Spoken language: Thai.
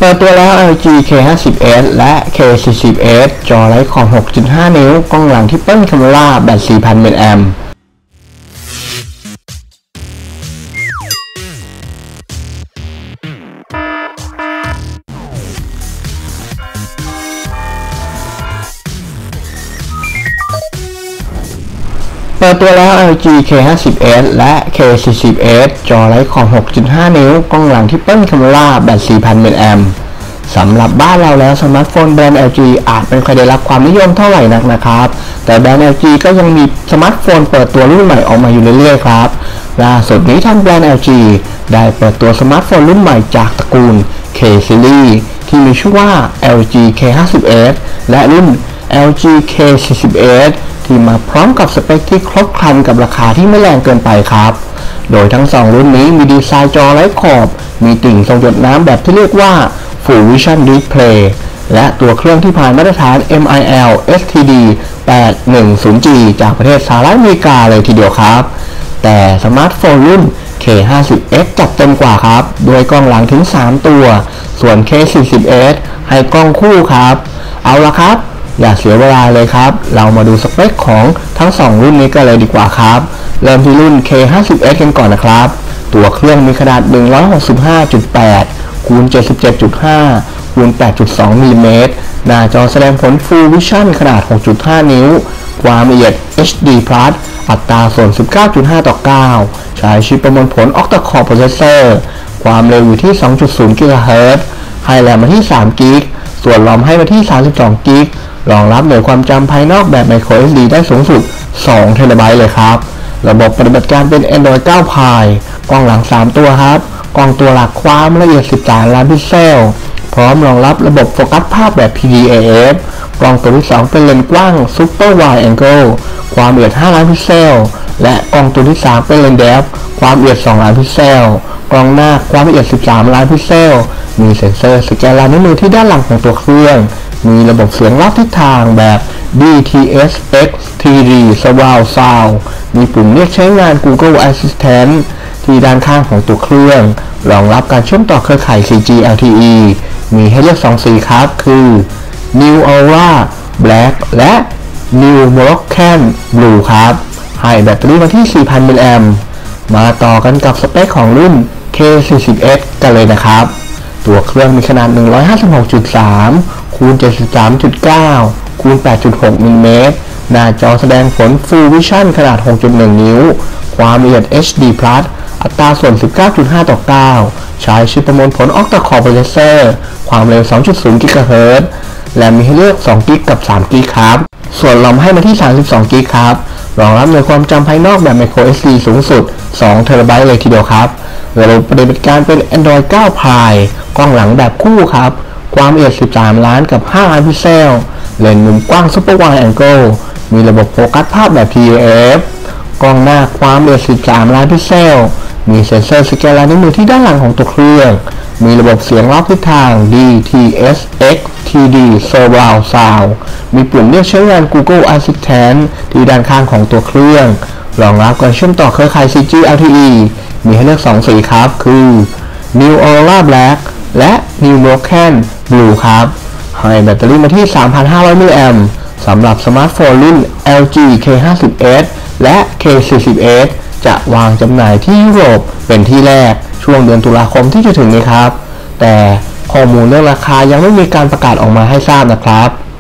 เปิดตัวแล้ว LG K50s และ K40s จอไร้ขอบ 6.5 นิ้วกล้องหลัง Triple Camera แบต 4,000 mAhเปิดตัวแล้ว LG K50s และ K40s จอไร้ขอบ 6.5 นิ้วกล้องหลัง Triple Camera แบต 4,000 mAh สำหรับบ้านเราแล้วสมาร์ทโฟนแบรนด์ LG อาจไม่ค่อยได้รับความนิยมเท่าไหร่นักนะครับแต่แบรนด์ LG ก็ยังมีสมาร์ทโฟนเปิดตัวรุ่นใหม่ออกมาอยู่เรื่อยๆครับล่าสุดนี้ทางแบรนด์ LG ได้เปิดตัวสมาร์ทโฟนรุ่นใหม่จากตระกูล K Series ที่มีชื่อว่า LG K50s และรุ่น LG K40s ที่มาพร้อมกับสเปคที่ครบครันกับราคาที่ไม่แรงเกินไปครับโดยทั้ง2รุ่นนี้มีดีไซน์จอไร้ขอบมีติ่งทรงหยดน้ำแบบที่เรียกว่า Full Vision Display และตัวเครื่องที่ผ่านมาตรฐาน MIL STD 810G จากประเทศสหรัฐอเมริกาเลยทีเดียวครับแต่สมาร์ทโฟนรุ่น K50s จัดเต็มกว่าครับด้วยกล้องหลังถึง3ตัวส่วน K40s ให้กล้องคู่ครับเอาละครับอย่าเสียเวลาเลยครับเรามาดูสเปคของทั้ง2รุ่นนี้กันเลยดีกว่าครับเริ่มที่รุ่น K50s กันก่อนนะครับตัวเครื่องมีขนาด 165.8 คูณ 77.5 คูณ 8.2 มิลลิเมตรหน้าจอแสดงผล Full Vision ขนาด 6.5 นิ้วความละเอียด HD+ อัตราส่วน 19.5:9 ใช้ชิปประมวลผล Octa-core Processor ความเร็วอยู่ที่ 2.0 GHz ให้แรมมาที่3 GB ส่วนรอมให้มาที่32 GB รองรับหน่วยความจำภายนอกแบบ microSD ได้สูงสุด2 TB เลยครับระบบปฏิบัติการเป็น Android 9 Pie กล้องหลัง3ตัวครับกล้องตัวหลักความละเอียด13ล้านพิกเซลพร้อมรองรับระบบโฟกัสภาพแบบ PDAF กล้องตัวที่2เป็นเลนส์กว้าง Super Wide Angle ความละเอียด5ล้านพิกเซลและกล้องตัวที่3เป็นเลนส์ Depth ความละเอียด2ล้านพิกเซลกล้องหน้าความละเอียด13ล้านพิกเซลมีเซ็นเซอร์สแกนลายนิ้วมือที่ด้านหลังของตัวเครื่องมีระบบเสียงรอบทิศทางแบบ DTS:X 3D Surround Sound มีปุ่มเรียกใช้งาน Google Assistant ที่ด้านข้างของตัวเครื่องรองรับการเชื่อมต่อเครือข่าย 4G LTE มีให้เลือก2สีครับคือ New Aura Black และ New Moroccan Blue ครับให้แบตเตอรี่มาที่ 4,000 mAh มาต่อกันกับสเปคของรุ่น K40s กันเลยนะครับตัวเครื่องมีขนาด 156.3 คูณ 73.9 คูณ 8.6 มิลลิเมตรหน้าจอแสดงผล Full Vision ขนาด 6.1 นิ้วความละเอียด HD+ อัตราส่วน 19.5:9 ใช้ชิปประมวลผล Octa-core Processor ความเร็ว 2.0 GHz และมีให้เลือก2 GB กับ3 GB ครับส่วนรอมให้มาที่32 GB ครับรองรับหน่วยความจำภายนอกแบบ microSD สูงสุด2 TB เลยทีเดียวครับระบบปฏิบัติการเป็น Android 9 Pie กล้องหลังแบบคู่ครับความละเอียด13ล้านกับ5ล้านพิกเซลเลนส์มุมกว้าง Super Wide Angle มีระบบโฟกัสภาพแบบ PAF กล้องหน้าความละเอียด13ล้านพิกเซลมีเซ็นเซอร์สแกนลายนิ้วมือที่ด้านหลังของตัวเครื่องมีระบบเสียงรอบทิศทาง DTS:X 3D Surround Sound มีปุ่มเรียกใช้งาน Google Assistant ที่ด้านข้างของตัวเครื่องรองรับการเชื่อมต่อเครือข่าย 4G LTE มีให้เลือก2สีครับคือ New Aura Black และ New Moroccan Blue ครับให้แบตเตอรี่มาที่ 3,500 mAh สำหรับสมาร์ทโฟนรุ่น LG K50s และ K40s จะวางจำหน่ายที่ยุโรปเป็นที่แรกช่วงเดือนตุลาคมที่จะถึงนี้ครับแต่ข้อมูลเรื่องราคายังไม่มีการประกาศออกมาให้ทราบนะครับ